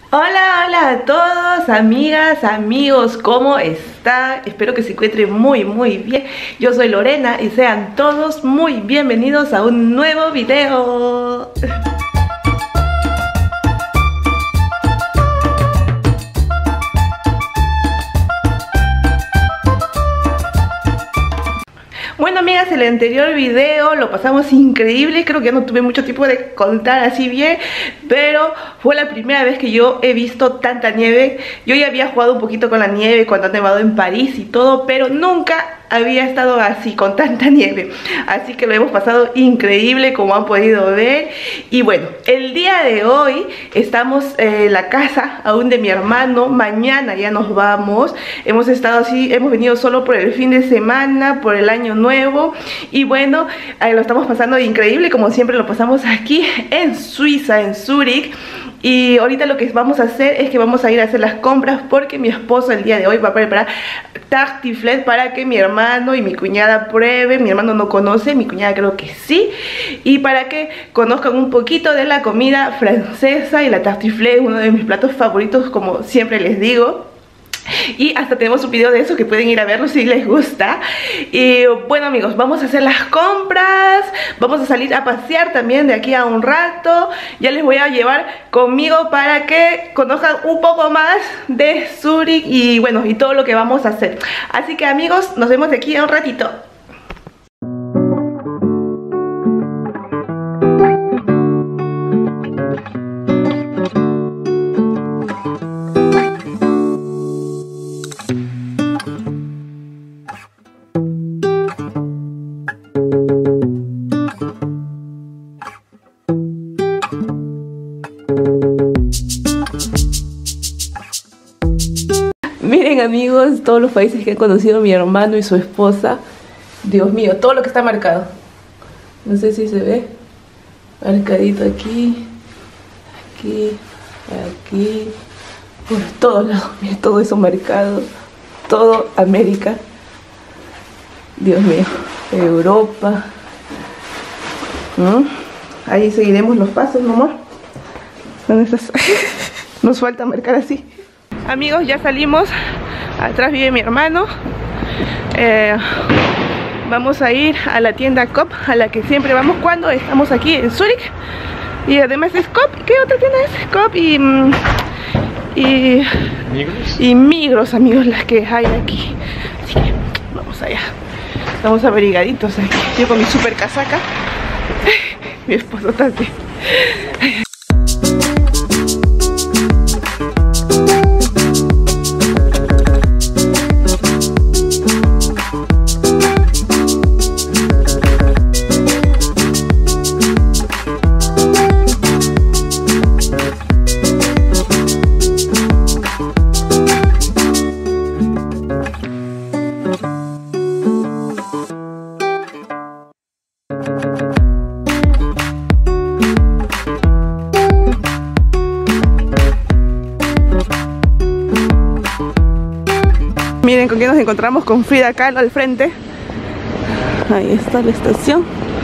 Hola, hola a todos, amigas, amigos, ¿cómo están? Espero que se encuentren muy bien. Yo soy Lorena y sean todos muy bienvenidos a un nuevo video. Bueno, amigas, el anterior video lo pasamos increíble. Creo que ya no tuve mucho tiempo de contar así bien, pero fue la primera vez que yo he visto tanta nieve. Yo ya había jugado un poquito con la nieve cuando he nevado en París y todo, pero nunca había estado así con tanta nieve. Así que lo hemos pasado increíble, como han podido ver. Y bueno, el día de hoy estamos en la casa aún de mi hermano. Mañana ya nos vamos. Hemos estado así, hemos venido solo por el fin de semana, por el año nuevo. Y bueno, lo estamos pasando increíble, como siempre lo pasamos aquí en Suiza, en Zúrich. Y ahorita lo que vamos a hacer es que vamos a ir a hacer las compras, porque mi esposo el día de hoy va a preparar tartiflette para que mi hermano y mi cuñada prueben. Mi hermano no conoce, mi cuñada creo que sí. Y para que conozcan un poquito de la comida francesa. Y la tartiflette es uno de mis platos favoritos, como siempre les digo. Y hasta tenemos un video de eso que pueden ir a verlo si les gusta. Y bueno, amigos, vamos a hacer las compras. Vamos a salir a pasear también de aquí a un rato. Ya les voy a llevar conmigo para que conozcan un poco más de Zúrich y bueno, y todo lo que vamos a hacer. Así que, amigos, nos vemos de aquí a un ratito. Miren, amigos, todos los países que ha conocido mi hermano y su esposa. Dios mío, todo lo que está marcado. No sé si se ve. Marcadito aquí, aquí, aquí, por todos lados. Miren, todo eso marcado. Todo América. Dios mío, Europa. Ahí seguiremos los pasos, mi amor. ¿Dónde estás? Nos falta marcar así. Amigos, ya salimos. Atrás vive mi hermano. Vamos a ir a la tienda Coop, a la que siempre vamos cuando estamos aquí en Zúrich. Y además es Coop. ¿Qué otra tienda es? Coop y Migros, amigos, las que hay aquí. Así que vamos allá. Estamos abrigaditos aquí. Yo con mi super casaca. Mi esposo también. Miren con quién nos encontramos, con Frida Kahlo al frente. Ahí está la estación.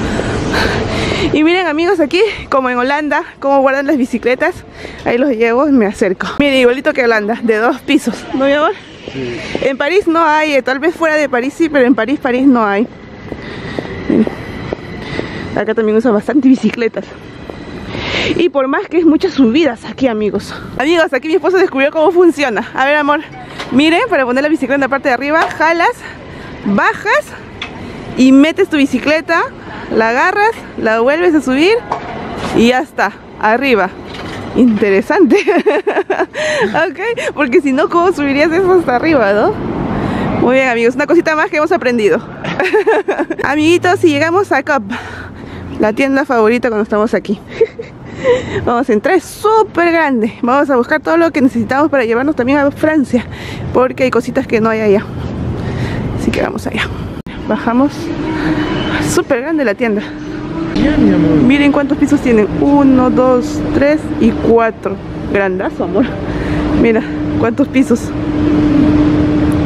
Y miren, amigos, aquí como en Holanda, cómo guardan las bicicletas. Ahí los llevo y me acerco. Miren, igualito que Holanda, de 2 pisos, ¿no, mi amor? Sí. En París no hay, tal vez fuera de París sí, pero en París no hay. Miren. Acá también usan bastante bicicletas. Y por más que es muchas subidas aquí, amigos. Amigos, aquí mi esposo descubrió cómo funciona. A ver, amor. Miren, para poner la bicicleta en la parte de arriba, jalas, bajas y metes tu bicicleta, la agarras, la vuelves a subir y ya está, arriba. Interesante. Ok, porque si no, ¿cómo subirías eso hasta arriba, no? Muy bien, amigos, una cosita más que hemos aprendido. Amiguitos, si llegamos a Coop, la tienda favorita cuando estamos aquí. Vamos a entrar, es súper grande. Vamos a buscar todo lo que necesitamos para llevarnos también a Francia, porque hay cositas que no hay allá. Así que vamos allá. Bajamos. Súper grande la tienda. Miren cuántos pisos tienen. 1, 2, 3 y 4. Grandazo, amor. Mira, cuántos pisos.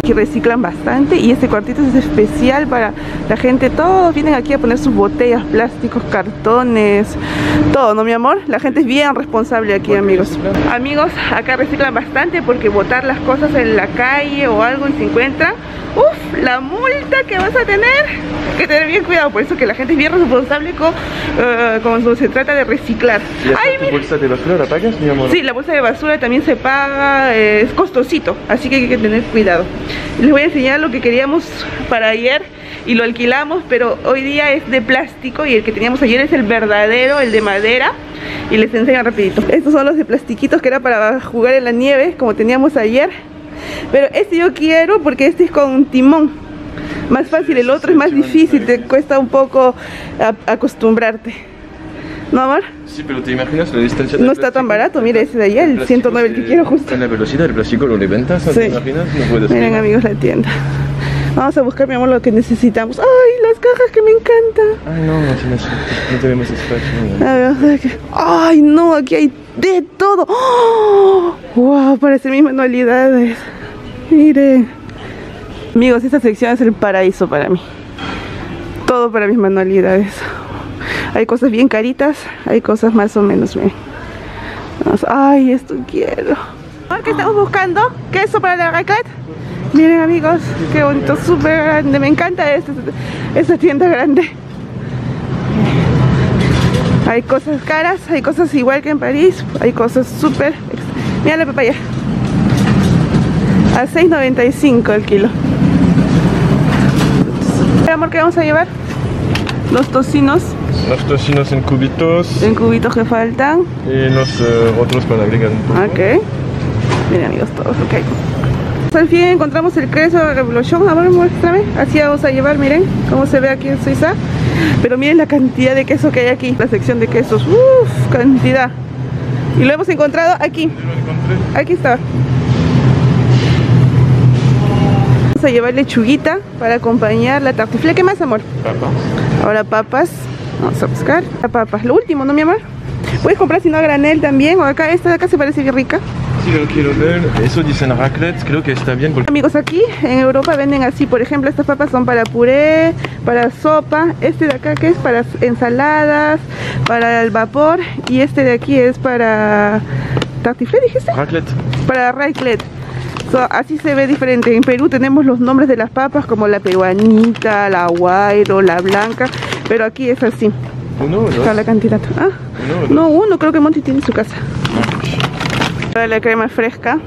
Aquí reciclan bastante y este cuartito es especial para la gente. Todos vienen aquí a poner sus botellas, plásticos, cartones, todo, ¿no, mi amor? La gente es bien responsable aquí, amigos. Amigos, acá reciclan bastante porque botar las cosas en la calle o algo y se encuentran, ¡uf! La multa que vas a tener, que tener bien cuidado. Por eso que la gente es bien responsable cuando se trata de reciclar. ¿Y la bolsa de basura la pagas, mi amor? Sí, la bolsa de basura también se paga, es costosito, así que hay que tener cuidado. Les voy a enseñar lo que queríamos para ayer y lo alquilamos, pero hoy día es de plástico y el que teníamos ayer es el verdadero, el de madera. Y les enseño rapidito. Estos son los de plastiquitos que era para jugar en la nieve, como teníamos ayer. Pero este yo quiero porque este es con un timón. Más fácil, el otro es más difícil, te cuesta un poco acostumbrarte. ¿No, amor? Sí, pero ¿te imaginas la distancia? No está tan barato, mira ese de allá, el 109, el que quiero justo. En la velocidad del plástico lo reventas, ¿no? Sí. ¿Te imaginas? No puedes. Miren, amigos, la tienda. Vamos a buscar, mi amor, lo que necesitamos. ¡Ay, las cajas que me encantan! Ay, no tenemos espacio. A ver, vamos a ver qué. ¡Ay, no! Aquí hay de todo. ¡Oh! ¡Wow! Para hacer mis manualidades. Miren. Amigos, esta sección es el paraíso para mí. Todo para mis manualidades. Hay cosas bien caritas, hay cosas más o menos, miren. Ay, esto quiero. ¿Qué estamos buscando? ¿Queso para la raclette? Miren, amigos, qué bonito, súper grande. Me encanta esta tienda grande. Hay cosas caras, hay cosas igual que en París, hay cosas súper. Mira la papaya. A 6.95 el kilo. Amor, ¿qué vamos a llevar? Los tocinos. Los tocinos en cubitos. En cubitos que faltan. Y los otros para agregar un poco. Ok. Miren, amigos, todos lo que hay. Al fin encontramos el queso de Revolution. A ver, muéstrame. Así vamos a llevar, miren cómo se ve aquí en Suiza. Pero miren la cantidad de queso que hay aquí. La sección de quesos. Uff, cantidad. Y lo hemos encontrado aquí. Aquí está. Vamos a llevar lechuguita para acompañar la tartiflette. ¿Qué más, amor? Papas. Ahora papas. Vamos a buscar papas. Lo último, ¿no, mi amor? Puedes comprar si no a granel también. O acá, esta de acá se parece bien rica. Sí, lo quiero ver. Eso dicen raclette, creo que está bien porque... Amigos, aquí en Europa venden así. Por ejemplo, estas papas son para puré, para sopa. Este de acá que es para ensaladas, para el vapor. Y este de aquí es para... ¿tartiflette dijiste? Raclette. Para raclette. Así se ve diferente. En Perú tenemos los nombres de las papas como la peruanita, la guairo, la blanca. Pero aquí es así. ¿Uno o dos? Está la cantidad. ¿Ah? ¿Uno o dos? No, uno. Creo que Monty tiene en su casa. La crema fresca.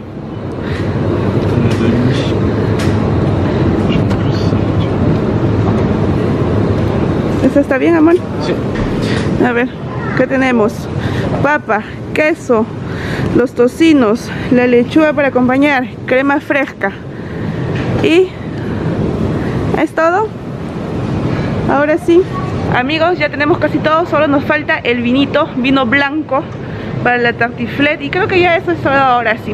¿Esa está bien, amor? Sí. A ver, ¿qué tenemos? Papa, queso, los tocinos, la lechuga para acompañar, crema fresca. Y es todo. Ahora sí, amigos, ya tenemos casi todo. Solo nos falta el vinito, vino blanco para la tartiflette. Y creo que ya eso es todo ahora sí.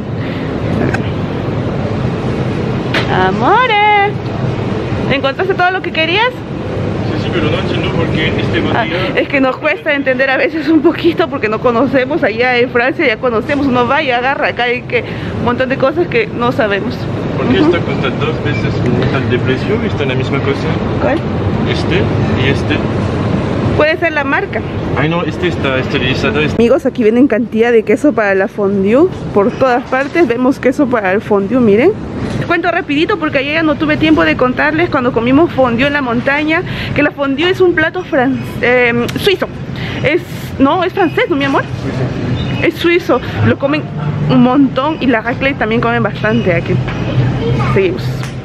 Amores, ¿encontraste todo lo que querías? Sí, pero no entiendo por qué este botella... es que nos cuesta entender a veces un poquito porque no conocemos. Allá en Francia ya conocemos, uno va y agarra. Acá hay un montón de cosas que no sabemos. ¿Por qué esta cuesta dos veces mitad de precio? ¿Está en la misma cosa? ¿Cuál? Este y este. Puede ser la marca. Ay no, este está esterilizado. Amigos, aquí vienen cantidad de queso para la fondue. Por todas partes vemos queso para el fondue, miren. Les cuento rapidito porque ayer ya no tuve tiempo de contarles cuando comimos fondue en la montaña, que la fondue es un plato suizo. No, es francés, ¿no, mi amor? Sí. Es suizo, lo comen un montón y la raclette también comen bastante aquí. Seguimos.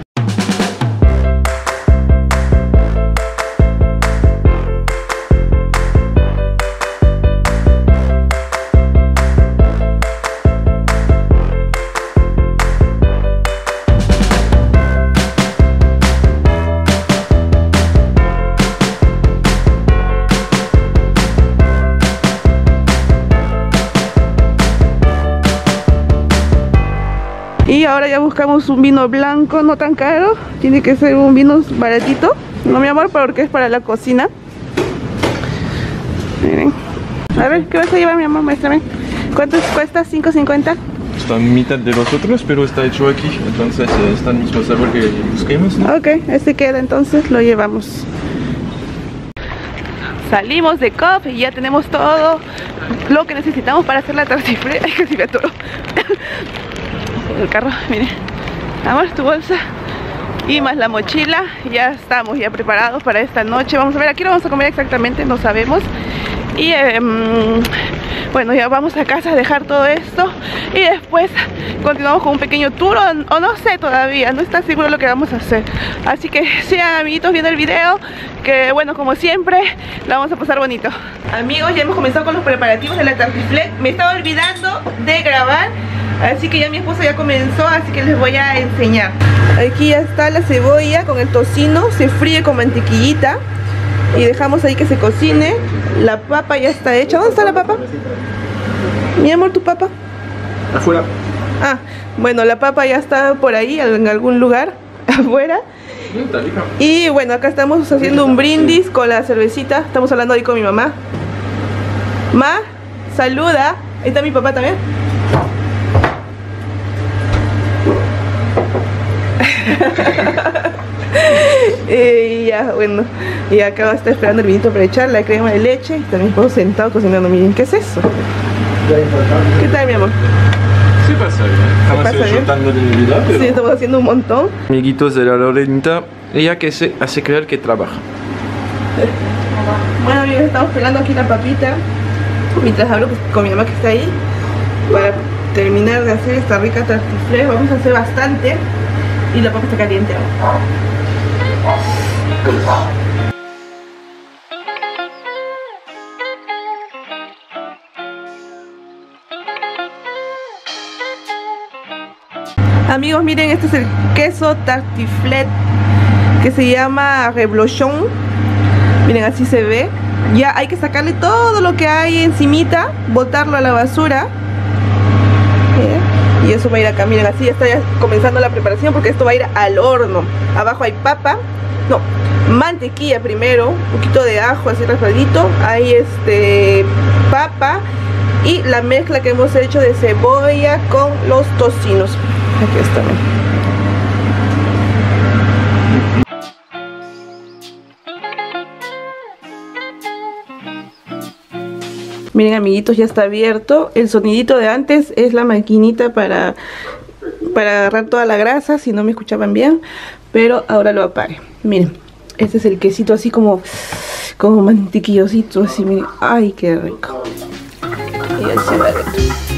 Y ahora ya buscamos un vino blanco, no tan caro. Tiene que ser un vino baratito, no, mi amor, porque es para la cocina. Miren. A ver, ¿qué vas a llevar, mi amor? Muéstrame. ¿Cuánto cuesta? ¿5.50? Está en mitad de los otros, pero está hecho aquí. Entonces está el mismo sabor que busquemos, ¿no? Ok, este queda, entonces lo llevamos. Salimos de COP y ya tenemos todo lo que necesitamos para hacer la tartiflette. Ay, casi me atoro. El carro, miren. Amor, tu bolsa y más la mochila. Ya estamos ya preparados para esta noche. Vamos a ver, aquí lo vamos a comer exactamente, no sabemos. Y bueno, ya vamos a casa a dejar todo esto y después continuamos con un pequeño tour o no sé todavía, no está seguro lo que vamos a hacer. Así que sigan, amiguitos, viendo el video, que bueno, como siempre la vamos a pasar bonito. Amigos, ya hemos comenzado con los preparativos de la tartiflette. Me estaba olvidando de grabar, así que ya mi esposa ya comenzó, así que les voy a enseñar. Aquí ya está la cebolla con el tocino, se fríe con mantequillita y dejamos ahí que se cocine. La papa ya está hecha. ¿Dónde está la papa? Mi amor, ¿tu papa? Afuera. Ah, bueno, la papa ya está por ahí, en algún lugar afuera. Y bueno, acá estamos haciendo un brindis con la cervecita. Estamos hablando ahí con mi mamá. Ma, saluda. Ahí está mi papá también. Y ya, bueno, y acá está esperando el vinito para echar la crema de leche. Y también puedo sentado cocinando. Miren, ¿qué es eso? ¿Qué tal, mi amor? Sí, pasa bien. Estamos soltando de vida, pero... Sí, estamos haciendo un montón. Amiguitos de la Lorenita, ella que se hace creer que trabaja. Bueno, amigos, estamos pelando aquí la papita mientras hablo con mi mamá que está ahí para terminar de hacer esta rica tartiflette. Vamos a hacer bastante y la papa está caliente ahora. Amigos, miren, este es el queso tartiflette que se llama reblochon. Miren, así se ve. Ya hay que sacarle todo lo que hay encimita, botarlo a la basura. Y eso va a ir acá. Miren, así ya está ya comenzando la preparación, porque esto va a ir al horno. Abajo hay papa, no, mantequilla primero, un poquito de ajo así raspadito. Hay papa y la mezcla que hemos hecho de cebolla con los tocinos. Aquí está. Miren, amiguitos, ya está abierto. El sonidito de antes es la maquinita para agarrar toda la grasa, si no me escuchaban bien, pero ahora lo apague. Miren, este es el quesito así como mantequillosito, así, miren. Ay, qué rico. Y así va adentro.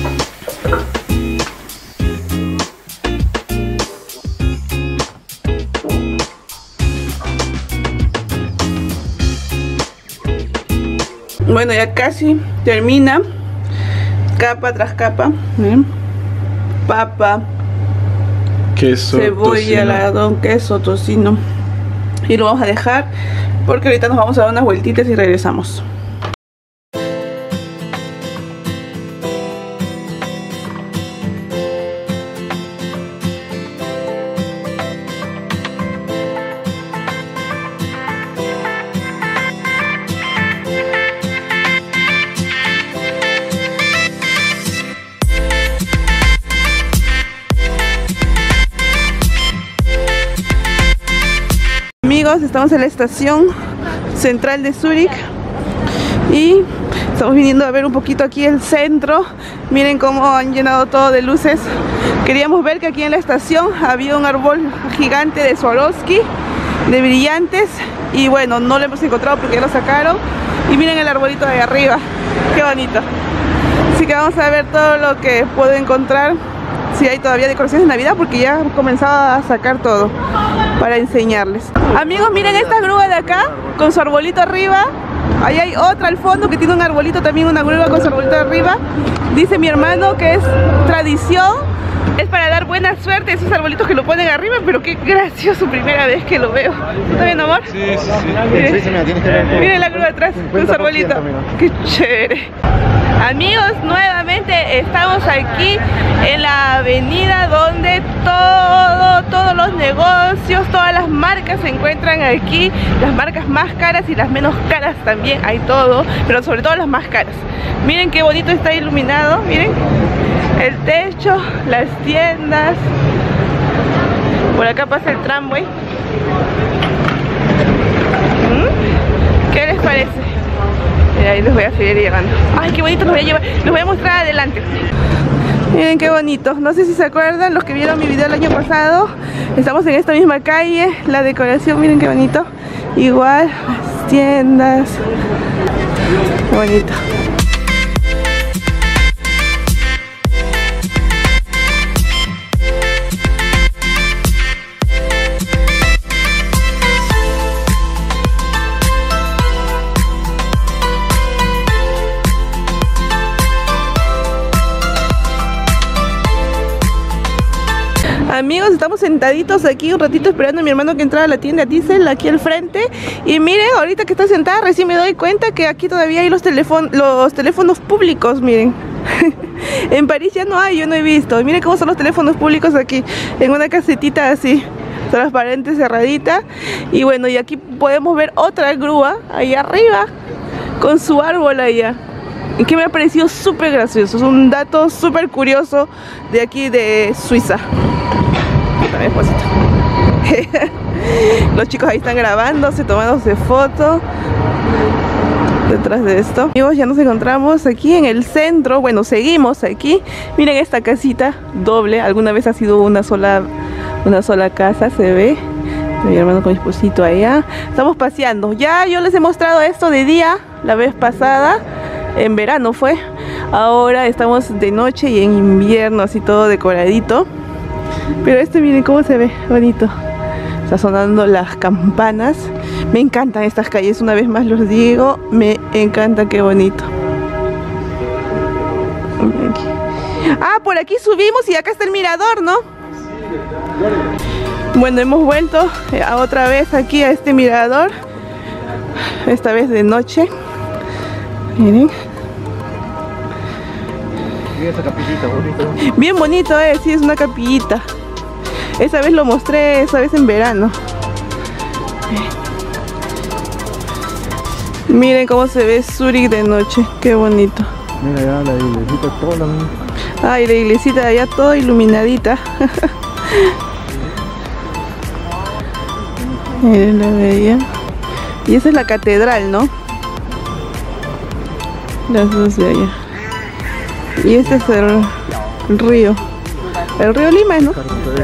Bueno, ya casi termina, capa tras capa. ¿Ven? Papa, queso, cebolla, ladrón, queso, tocino. Y lo vamos a dejar porque ahorita nos vamos a dar unas vueltitas y regresamos. Amigos, estamos en la estación central de Zúrich y estamos viniendo a ver un poquito aquí el centro. Miren cómo han llenado todo de luces. Queríamos ver que aquí en la estación había un árbol gigante de Swarovski, de brillantes, y bueno, no lo hemos encontrado porque ya lo sacaron. Y miren el arbolito de ahí arriba, qué bonito. Así que vamos a ver todo lo que puedo encontrar, si hay todavía decoraciones de Navidad, porque ya han comenzado a sacar todo para enseñarles. Amigos, miren esta grúa de acá con su arbolito arriba. Ahí hay otra al fondo que tiene un arbolito también, una grúa con su arbolito arriba. Dice mi hermano que es tradición, es para dar buena suerte esos arbolitos que lo ponen arriba, pero qué gracioso, primera vez que lo veo. ¿Está bien, amor? Sí, sí, sí. Miren la grúa atrás con su arbolito. Qué chévere. Amigos, nuevamente estamos aquí en la avenida donde todos los negocios, todas las marcas se encuentran aquí. Las marcas más caras y las menos caras también, hay todo, pero sobre todo las más caras. Miren qué bonito está iluminado, miren. el techo, las tiendas. Por acá pasa el tramway. ¿Qué les parece? Ahí les voy a seguir llegando. Ay, qué bonito, los voy a llevar. Los voy a mostrar adelante. Miren qué bonito. No sé si se acuerdan los que vieron mi video el año pasado. Estamos en esta misma calle. La decoración, miren qué bonito. Igual, las tiendas. Qué bonito. Amigos, estamos sentaditos aquí un ratito esperando a mi hermano que entrara a la tienda Diesel aquí al frente. Y miren, ahorita que está sentada recién me doy cuenta que aquí todavía hay los teléfonos públicos, miren. En París ya no hay, yo no he visto. Miren cómo son los teléfonos públicos aquí, en una casetita así, transparente, cerradita. Y bueno, y aquí podemos ver otra grúa ahí arriba, con su árbol allá. Y que me ha parecido súper gracioso, es un dato súper curioso de aquí de Suiza. También los chicos ahí están grabándose, tomándose fotos detrás de esto. Amigos, ya nos encontramos aquí en el centro. Bueno, seguimos aquí. Miren esta casita doble. Alguna vez ha sido una sola casa, se ve. Mi hermano con mi esposito allá. Estamos paseando. Ya yo les he mostrado esto de día la vez pasada. En verano fue. Ahora estamos de noche y en invierno, así todo decoradito. Pero miren cómo se ve, bonito. Está sonando las campanas. Me encantan estas calles, una vez más los digo. Me encanta, qué bonito. Ah, por aquí subimos y acá está el mirador, ¿no? Bueno, hemos vuelto otra vez aquí a este mirador. Esta vez de noche. Miren. Esa capillita bonita. Bien bonito, sí, es una capillita. Esa vez lo mostré, esa vez en verano. Miren cómo se ve Zurich de noche, qué bonito. Mira ya la iglesita toda. Ay, la iglesita de allá toda iluminadita. Miren la bella. Y esa es la catedral, ¿no? Las dos de allá. Y este es el río. El río Lima, ¿no?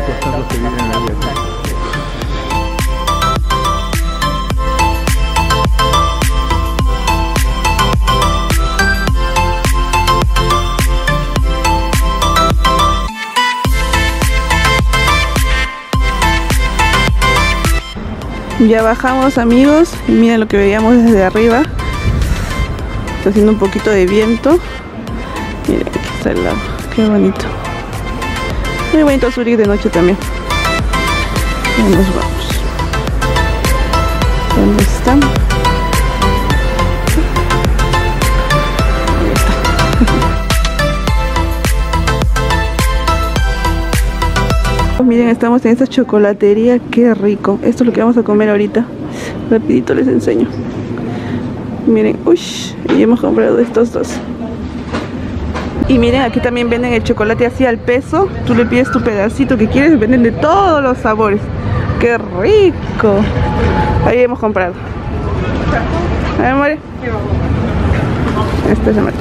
Ya bajamos, amigos, y miren lo que veíamos desde arriba. Está haciendo un poquito de viento. Miren, aquí está el lago, qué bonito. Muy bonito Zurich de noche también. Ya nos vamos. ¿Dónde están? Ahí está. Miren, estamos en esta chocolatería, qué rico. Esto es lo que vamos a comer ahorita. Rapidito les enseño. Miren, uy, y hemos comprado estos dos. Y miren, aquí también venden el chocolate así al peso. Tú le pides tu pedacito que quieres, venden de todos los sabores. ¡Qué rico! Ahí hemos comprado. A ver, amore. Esta es la marca.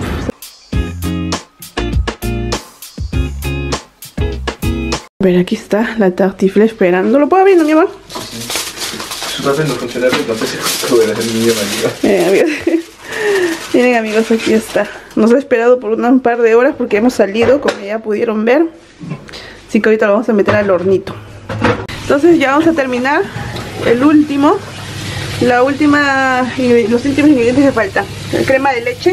A ver, aquí está la tartifle esperando. ¿Lo puedo abrir, no, mi amor? Su papel no funciona, entonces tuve la niña amigos. Miren, amigos, aquí está. Nos ha esperado por un par de horas porque hemos salido, como ya pudieron ver. Así que ahorita lo vamos a meter al hornito. Entonces ya vamos a terminar los últimos ingredientes que faltan. La crema de leche.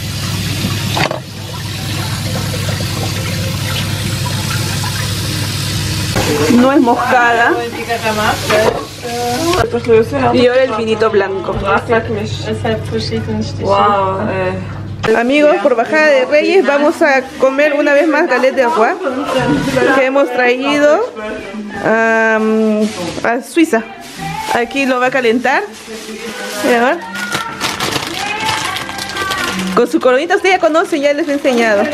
No es moscada. Y ahora el vinito blanco. Wow. Amigos, por bajada de Reyes vamos a comer una vez más galette de roi que hemos traído a Suiza. Aquí lo va a calentar. Con su coronita usted ya conoce, ya les he enseñado.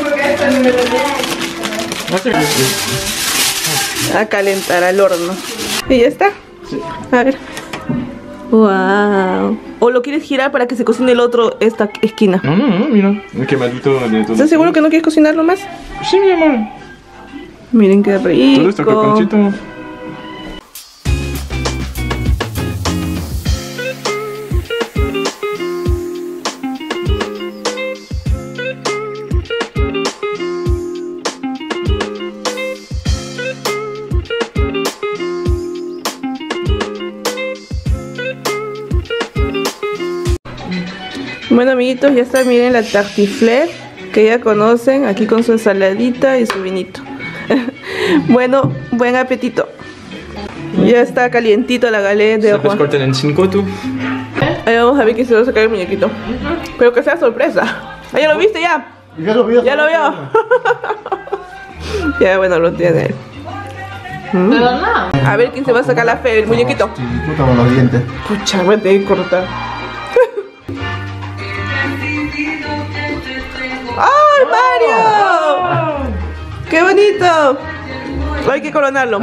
A calentar al horno. ¿Y ya está? Sí. A ver. Wow. ¿O lo quieres girar para que se cocine el otro, esta esquina? No, mira. Es quemadito de todo. ¿Estás seguro que no quieres cocinarlo más? Sí, mi amor. Miren qué rico. Todo está crocanchito. Bueno, amiguitos, ya está, miren la tartiflette que ya conocen, aquí con su ensaladita y su vinito. Bueno, buen apetito. Ya está calientito la galette de Pues corten en 5 tú. Ahí vamos a ver quién se va a sacar el muñequito. Pero que sea sorpresa. ¿Ah, ya lo viste ya? Ya lo vio. Ya lo vio. Ya, bueno, lo tiene. A ver quién se va a sacar la fe, el muñequito. Sí, puta con los dientes. Pucha, voy a tener que cortar. ¡Ay, Mario! ¡Qué bonito! Hay que coronarlo.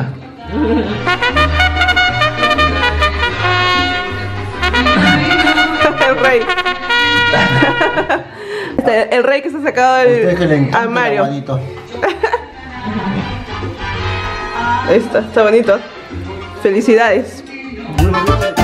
El rey. El rey que se ha sacado a Mario. Está bonito. Felicidades.